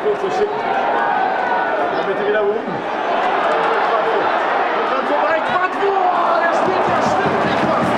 Quattro zu schicken. Dann bitte wieder oben. Und dann vorbei, Quattro! Der spielt ja schwindelig fast.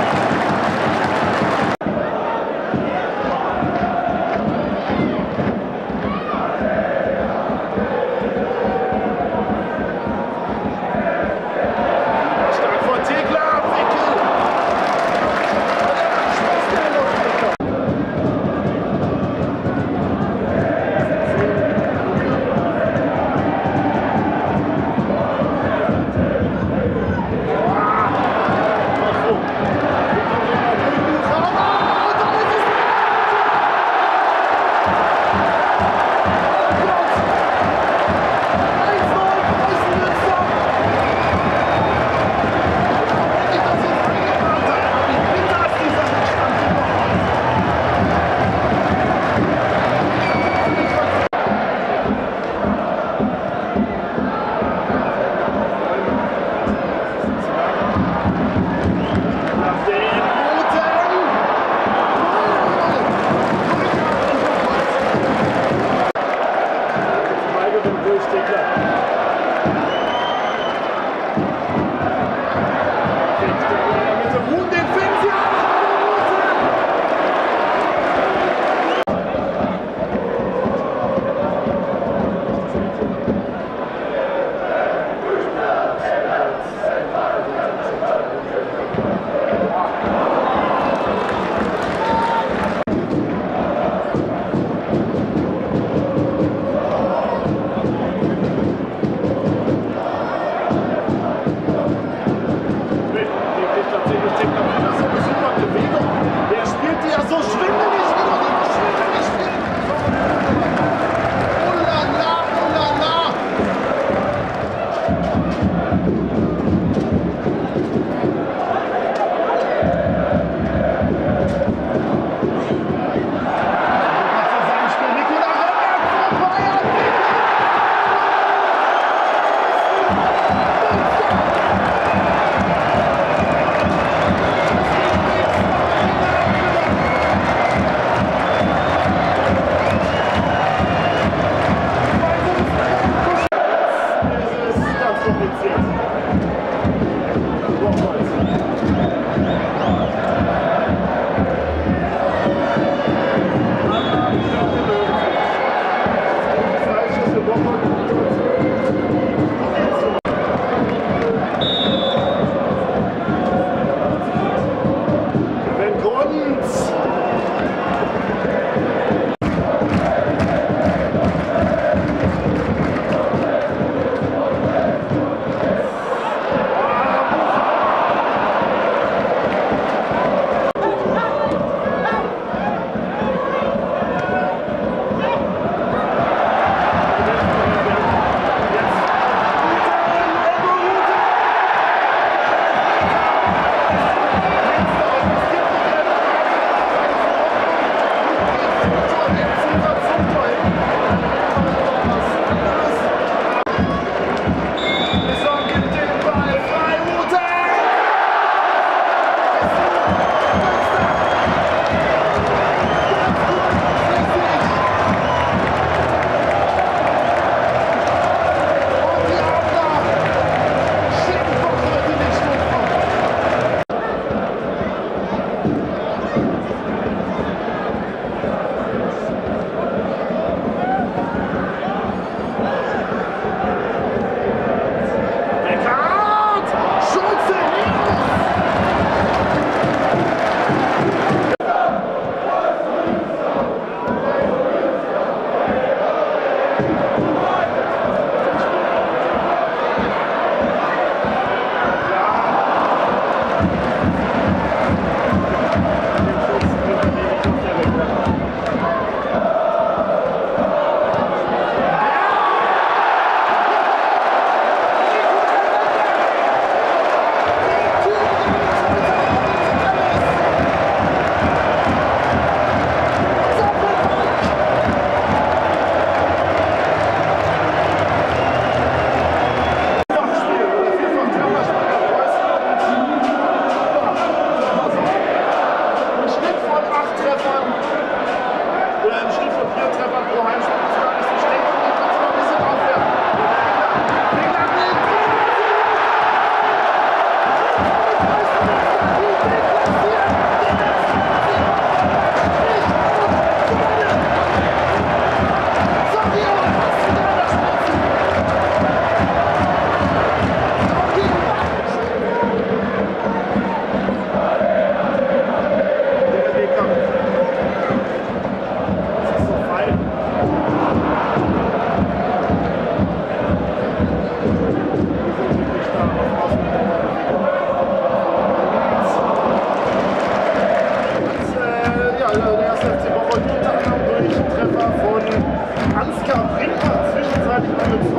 Stark von Tegler, Winkel.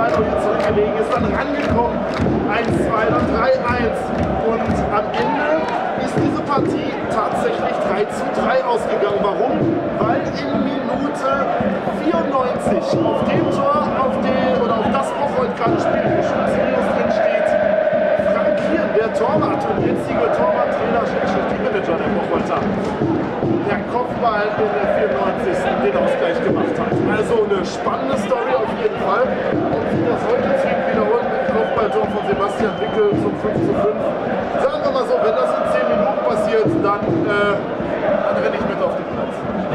1-0 zurückgelegen, ist dann rangekommen, 1-2, dann 3-1 und am Ende ist diese Partie tatsächlich 3:3 ausgegangen. Warum? Weil in Minute 94 auf dem Tor, auf das Bocholt gerade spielt, wo Schulz-Minus drin steht, Frank Kier, der Torwart und jetzige Torwarttrainer, Manager der Bocholter, der Kopfball in der 94. den Ausgleich gemacht hat. Also eine spannende Story auf jeden Fall. Und wie das heute zwingend wiederholt mit dem Kopfballtor von Sebastian Wickel zum 5:5. Sagen wir mal so, wenn das in 10 Minuten passiert, dann renne ich mit auf den Platz.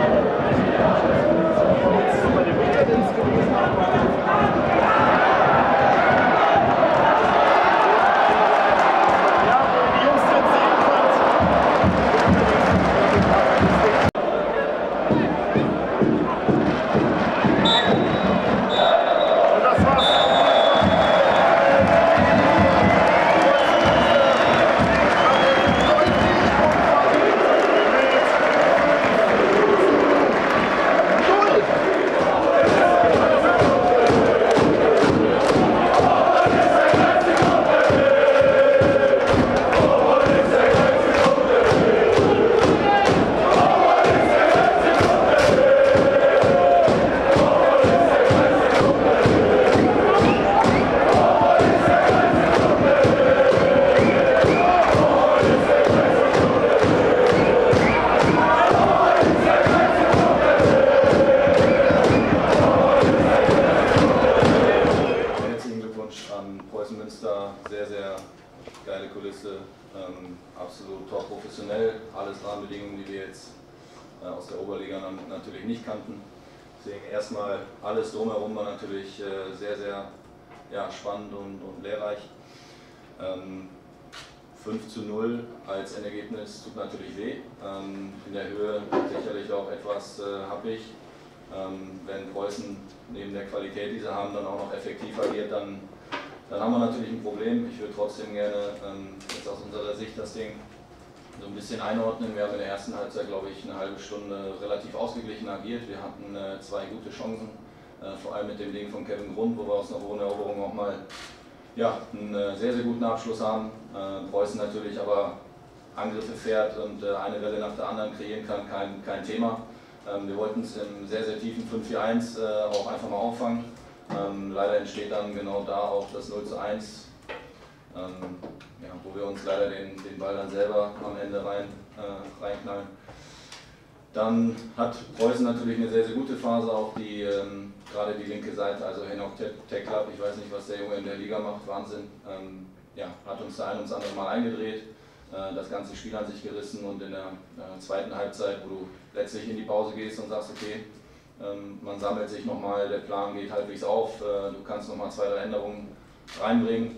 Bei dem Internet gewesen sehr, sehr geile Kulisse, absolut top professionell, alles Rahmenbedingungen, die wir jetzt aus der Oberliga natürlich nicht kannten. Deswegen erstmal alles drumherum war natürlich sehr, sehr spannend und lehrreich. 5:0 als Endergebnis tut natürlich weh, in der Höhe sicherlich auch etwas happig. Wenn Preußen neben der Qualität, die sie haben, dann auch noch effektiv agiert, dann haben wir natürlich ein Problem. Ich würde trotzdem gerne jetzt aus unserer Sicht das Ding so ein bisschen einordnen. Wir haben in der ersten Halbzeit, glaube ich, eine halbe Stunde relativ ausgeglichen agiert. Wir hatten 2 gute Chancen, vor allem mit dem Ding von Kevin Grund, wo wir aus einer hohen Eroberung auch mal einen sehr, sehr guten Abschluss haben. Preußen natürlich aber Angriffe fährt und eine Welle nach der anderen kreieren kann, kein Thema. Wir wollten es im sehr, sehr tiefen 5-4-1 auch einfach mal auffangen. Leider entsteht dann genau da auch das 0:1, wo wir uns leider den Ball dann selber am Ende reinknallen. Dann hat Preußen natürlich eine sehr, sehr gute Phase, auch die, gerade die linke Seite, also Henok Teklap, ich weiß nicht, was der Junge in der Liga macht, Wahnsinn, hat uns da ein und das andere Mal eingedreht, das ganze Spiel an sich gerissen und in der zweiten Halbzeit, wo du letztlich in die Pause gehst und sagst, okay, man sammelt sich nochmal, der Plan geht halbwegs auf, du kannst nochmal 2, 3 Änderungen reinbringen.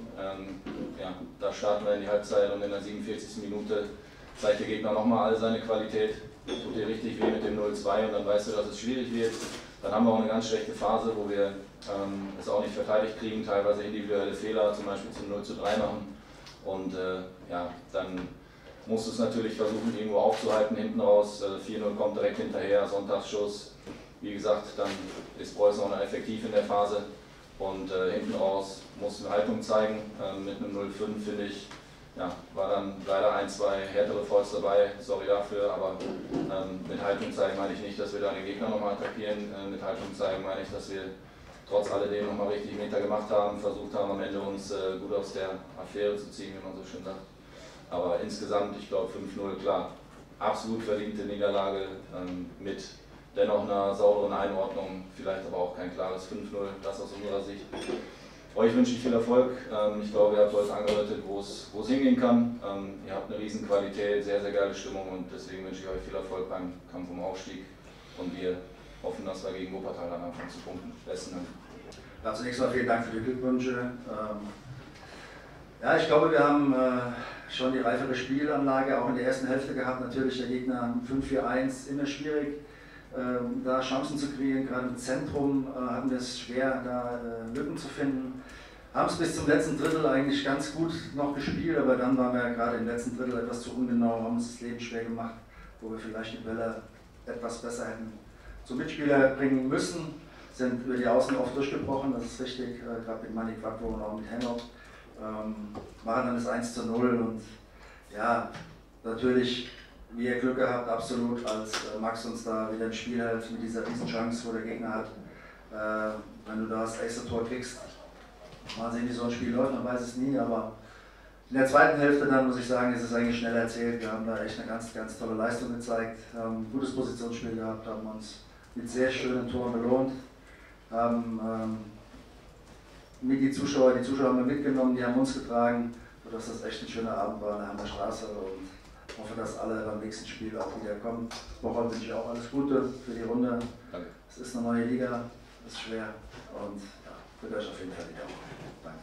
Da starten wir in die Halbzeit und in der 47. Minute zeigt der Gegner nochmal all seine Qualität, tut dir richtig weh mit dem 0:2 und dann weißt du, dass es schwierig wird. Dann haben wir auch eine ganz schlechte Phase, wo wir es auch nicht verteidigt kriegen, teilweise individuelle Fehler, zum Beispiel zum 0:3 machen. Und dann musst du es natürlich versuchen, irgendwo aufzuhalten, hinten raus. 4:0 kommt direkt hinterher, Sonntagsschuss. Wie gesagt, dann ist Preußen auch noch effektiv in der Phase und hinten raus mussten wir Haltung zeigen. Mit einem 0:5 finde ich, war dann leider 1, 2 härtere Fouls dabei, sorry dafür, aber mit Haltung zeigen meine ich nicht, dass wir da den Gegner nochmal attackieren. Mit Haltung zeigen meine ich, dass wir trotz alledem nochmal richtig Meter gemacht haben, versucht haben am Ende uns gut aus der Affäre zu ziehen, wie man so schön sagt. Aber insgesamt, ich glaube 5:0, klar, absolut verdiente Niederlage mit dennoch einer sauberen Einordnung, vielleicht aber auch kein klares 5:0, das aus unserer Sicht. Euch wünsche ich viel Erfolg. Ich glaube, ihr habt heute angedeutet, wo es hingehen kann. Ihr habt eine riesen Qualität, sehr, sehr geile Stimmung und deswegen wünsche ich euch viel Erfolg beim Kampf um Aufstieg und wir hoffen, dass wir gegen Wuppertal dann anfangen zu punkten. Besten Dank. Ja, zunächst mal vielen Dank für die Glückwünsche. Ich glaube, wir haben schon die reifere Spielanlage auch in der ersten Hälfte gehabt. Natürlich der Gegner 5-4-1, immer schwierig, da Chancen zu kreieren. Gerade im Zentrum hatten wir es schwer, da Lücken zu finden. Haben es bis zum letzten Drittel eigentlich ganz gut noch gespielt, aber dann waren wir gerade im letzten Drittel etwas zu ungenau, haben uns das Leben schwer gemacht, wo wir vielleicht die Bälle etwas besser hätten zum Mitspieler bringen müssen. sind über die Außen oft durchgebrochen, das ist richtig, gerade mit Manny Quattro und auch mit Hennock. Machen dann das 1:0 und ja, natürlich, wir Glück gehabt, absolut, als Max uns da wieder im Spiel hält mit dieser Riesenchance, wo der Gegner hat. Wenn du da das erste Tor kriegst, mal sehen, wie so ein Spiel läuft, man weiß es nie, aber in der zweiten Hälfte dann muss ich sagen, ist es eigentlich schnell erzählt. Wir haben da echt eine ganz, ganz tolle Leistung gezeigt, haben ein gutes Positionsspiel gehabt, haben uns mit sehr schönen Toren belohnt, haben die Zuschauer haben wir mitgenommen, die haben uns getragen, sodass das echt ein schöner Abend war an der Straße und hoffe, dass alle beim nächsten Spiel auch wieder kommen. Woche wünsche ich auch alles Gute für die Runde. Danke. Es ist eine neue Liga, es ist schwer und ja, wird euch auf jeden Fall wieder. Danke.